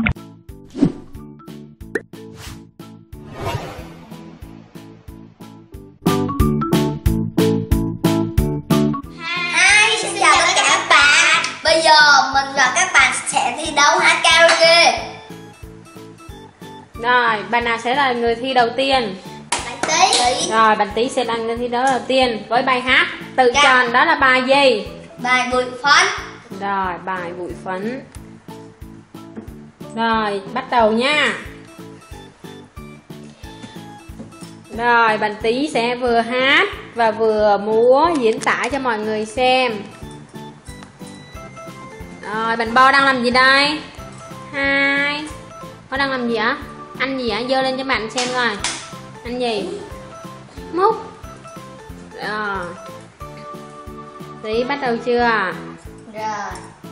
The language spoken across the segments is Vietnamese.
Hi, xin chào tất cả các bạn. Bây giờ mình và các bạn sẽ thi đấu hát karaoke. Rồi, bạn nào sẽ là người thi đầu tiên? Bạn Tí. Rồi, bạn Tí sẽ là người thi đấu đầu tiên với bài hát tự chọn, đó là bài gì? Bài bụi phấn. Rồi, bài bụi phấn. Rồi, bắt đầu nha. Rồi, bạn Tí sẽ vừa hát và vừa múa diễn tả cho mọi người xem. Rồi, bạn Bo đang làm gì đây? Hai. Bo đang làm gì ạ? Ăn gì ạ? Giơ lên cho bạn xem coi. Ăn gì? Múc. Rồi. Tí bắt đầu chưa? Rồi.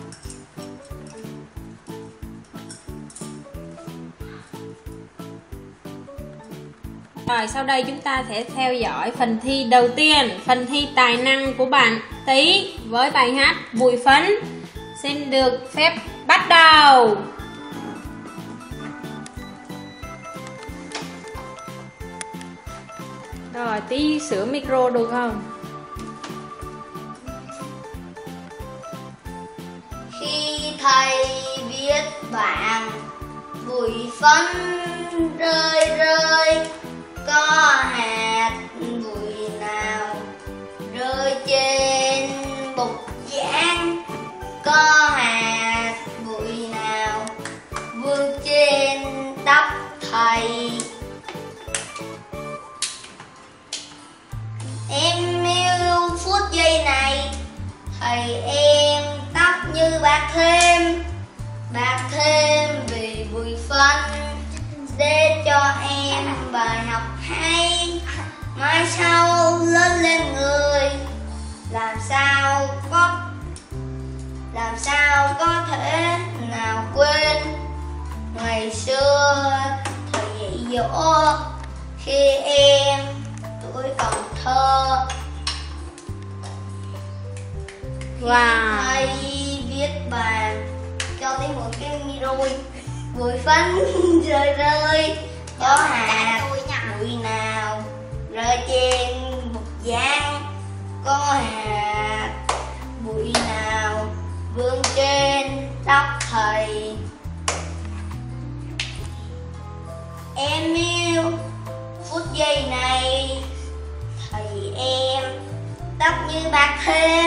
Rồi, sau đây chúng ta sẽ theo dõi phần thi đầu tiên, phần thi tài năng của bạn Tí với bài hát Bụi Phấn. Xin được phép bắt đầu. Rồi, Tí sửa micro được không? Khi thầy viết bảng bụi phấn rơi rơi, có hạt bụi nào rơi trên bục giảng, có hạt bụi nào vương trên tóc thầy. Em yêu phút giây này, thầy em tóc như bạc thêm vì bụi phấn, để cho em bài học hay. Mai sau lớn lên người, làm sao có thể nào quên ngày xưa thầy dạy dỗ khi em tuổi còn thơ. Wow. Thầy viết bài cho thấy một cái micro bụi phấn rơi rơi, có hạt bụi nào rơi trên bục giảng, có hạt bụi nào vương trên tóc thầy. Em yêu phút giây này, thầy em tóc như bạc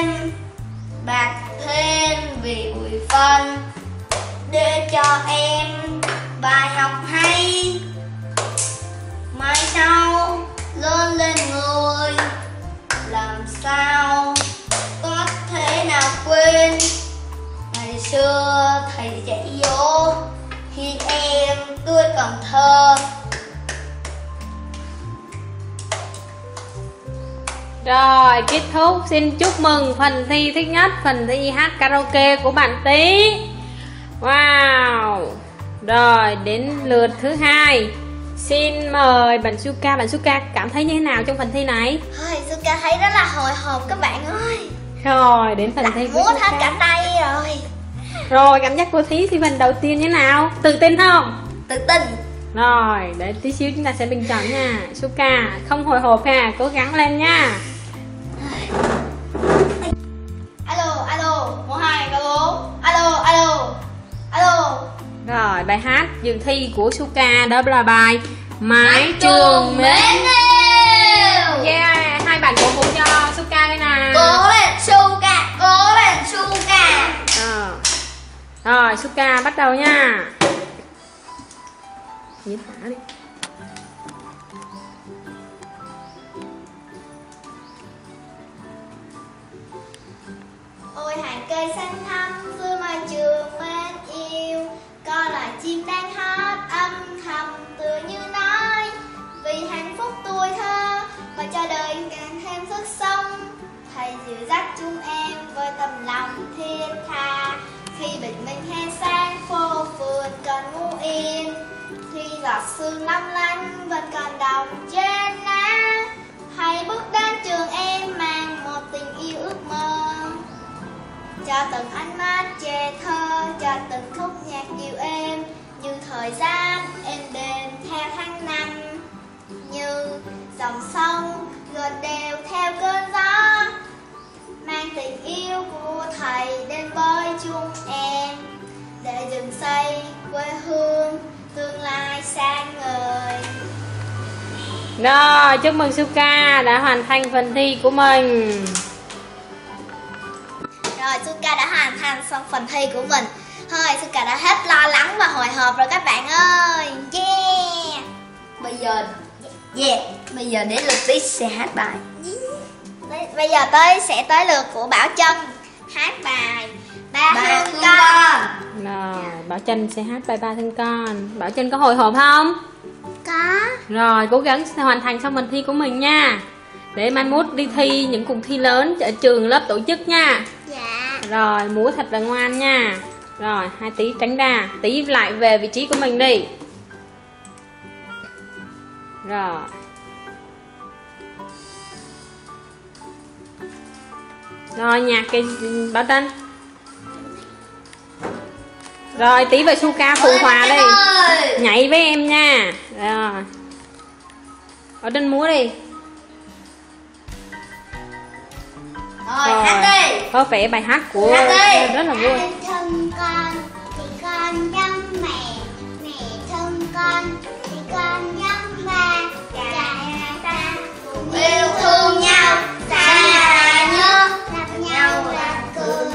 thêm vì bụi phân, để cho em bài học hay. Mai sau lớn lên người, làm sao có thể nào quên ngày xưa thầy dạy dỗ khi em tuổi còn thơ. Rồi, kết thúc. Xin chúc mừng phần thi thứ nhất, phần thi hát karaoke của bạn Tí. Wow. Rồi, đến lượt thứ hai. Xin mời bạn Suka. Bạn Suka cảm thấy như thế nào trong phần thi này? Thôi, Suka thấy rất là hồi hộp các bạn ơi. Rồi, đến phần thi của Múa hết Suka. cả tay rồi. Rồi, cảm giác của Thí thì phần đầu tiên như thế nào? Tự tin không? Tự tin. Rồi, để tí xíu chúng ta sẽ bình chọn nha. Suka, không hồi hộp ha, cố gắng lên nha. Alo, 1, 2, 3, 4. Alo. Rồi, bài hát dự thi của Suka đó là bài Mái Trường Mến yêu. Yeah, hai bạn cổ vũ cho Suka cái nào. Cố lên Suka. Rồi, Suka bắt đầu nha. Diễn tả đi. Ôi hàng cây xanh thắm dưới mái trường mến yêu, có loài chim đang hót âm thầm tựa như nói, vì hạnh phúc tuổi thơ mà cho đời càng thêm sức sống. Thầy dìu dắt chúng em với tấm lòng thiết tha, khi bình minh hè sáng phố phường còn ngủ yên, khi giọt sương long lanh vẫn còn đọng trên lá. Hãy bước đến trường em mang một tình yêu ước mơ, cho từng ánh mắt trẻ thơ, cho từng khúc nhạc dịu êm, thời gian êm đềm theo tháng năm, như dòng sông gợn đều theo cơn gió, mang tình yêu của thầy đến với chúng em, để dựng xây quê hương tương lai sáng ngời. Rồi, chúc mừng Suka đã hoàn thành phần thi của mình. Rồi, Suka đã hoàn thành xong phần thi của mình. Thôi, Suka đã hết lo lắng và hồi hộp rồi các bạn ơi. Yeah. Bây giờ đến lượt Tí sẽ hát bài. Bây giờ sẽ tới lượt của Bảo Trân hát bài Ba Thương Con. Rồi, Bảo Trân sẽ hát bài Ba Thương Con. Bảo Trân có hồi hộp không? Có. Rồi, cố gắng hoàn thành xong phần thi của mình nha, để mai mốt đi thi những cuộc thi lớn ở trường lớp tổ chức nha. Dạ. Rồi, múa thật là ngoan nha. Rồi, hai Tí tránh ra, Tí lại về vị trí của mình đi. Rồi. Rồi, nhạc cái Bảo Trân. Rồi, Tí và Suka phụ hòa đi. Nhảy với em nha. Rồi. Bảo Trân múa đi. Rồi, hát đi. Có vẻ bài hát của rất là vui. Thương con thì con giống mẹ, mẹ thương con thì con giống ba, cả ta cùng yêu thương nhau, ta là nhớ, gặp nhau là cười.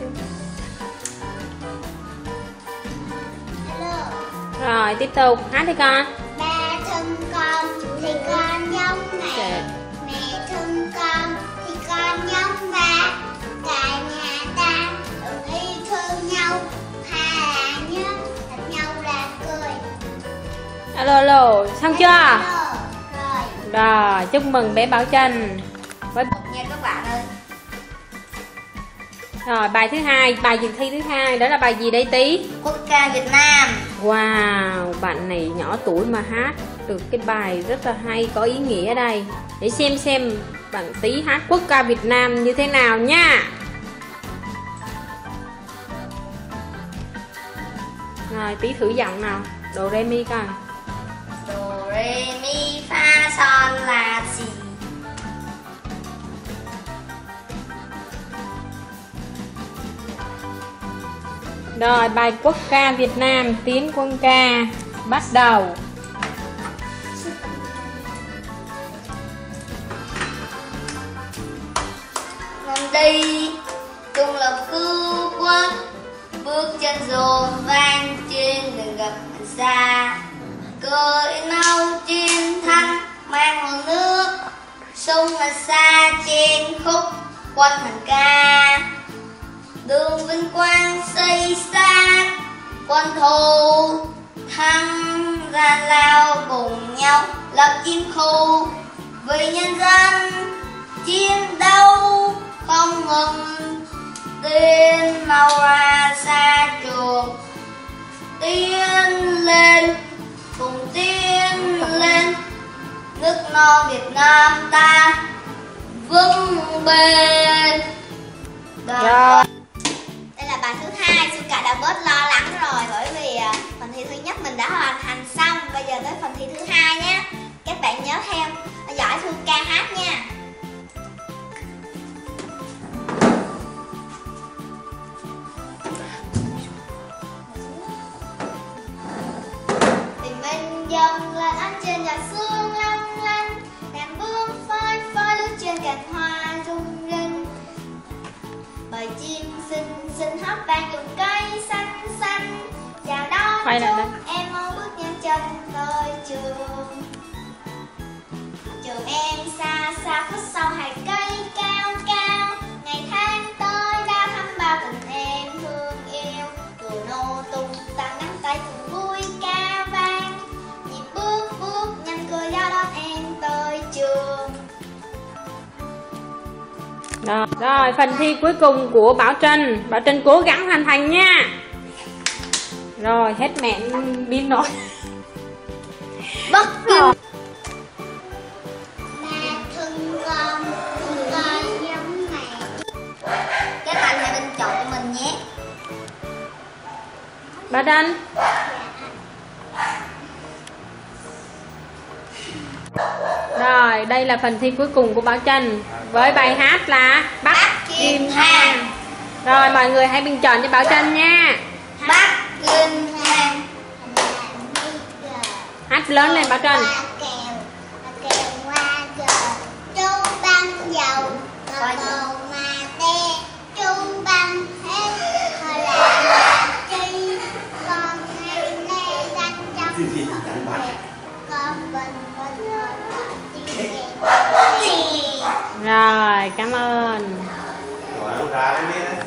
Hello. Rồi, tiếp tục hát đi con. Ba thương con thì con giống mẹ, mẹ thương con thì con giống ba, cả nhà ta cùng yêu thương nhau, thà là nhớ, gặp nhau là cười. Alo, xong chưa? Rồi. Rồi, chúc mừng bé Bảo Trân. Với... Nha các bạn ơi. Rồi, bài thứ hai, bài dự thi thứ hai đó là bài gì đây Tí? Quốc ca Việt Nam. Wow, bạn này nhỏ tuổi mà hát được cái bài rất là hay, có ý nghĩa ở đây. Để xem bạn Tí hát quốc ca Việt Nam như thế nào nha. Rồi, Tí thử giọng nào. Do re mi coi. Do re mi fa son la si. Rồi, bài quốc ca Việt Nam, Tiến quân ca, bắt đầu. Ngọn đi chung lập cứu quốc, bước chân dồn vang trên đường gặp gần xa, cờ nâu chiến thắng mang hồn nước, sông gần xa trên khúc quân hành ca, đường vinh quang xây xa quân thù thắng gian lao cùng nhau lập chiến khu vì nhân dân chiến đấu không ngừng, tiến mau ra xa trường, tiến lên cùng tiến lên, nước non Việt Nam ta vững bền. Rồi. Đây là bài thứ hai, Suka đã bớt lo lắng rồi, bởi vì phần thi thứ nhất mình đã hoàn thành xong. Bây giờ tới phần thi thứ hai nhé. Các bạn nhớ theo dõi Suka hát nha. Tình mình dâng lên ánh trên dòng sương long lanh, đàn bướm phơi phới lướt trên cành hoa rung rinh. Bầy chim xinh xinh hót vang dùng cây xanh xanh, chào đón chúng em mau bước nhanh chân tới trường. Trường em xa xa khuất sau hàng cây cao cao, ngày tháng tới đã thăm bao tình em thương yêu. Cười nô tung tăng nắm tay cùng vui ca vang, nhịp bước bước nhanh cười ra đón em tới trường. Rồi, phần thi cuối cùng của Bảo Trân. Bảo Trân cố gắng hoàn thành nha. Rồi, hết mẹ pin rồi. Bất ngờ. Mẹ thương con giống mẹ. Các bạn hãy bình chọn cho mình nhé. Bảo Trân. Rồi, đây là phần thi cuối cùng của Bảo Trân với bài hát là Bắc Kim Thang. Rồi, mọi người hãy bình chọn cho Bảo Trân nha. Bắc Kim Thang. Hát lớn lên Bảo Trân. Kèo qua giờ chung băng dầu cầu mà te chung băng hết hồi lại chi con hay lê đánh trong con bình Rồi, cảm ơn. Rồi, ra đấy biết đấy.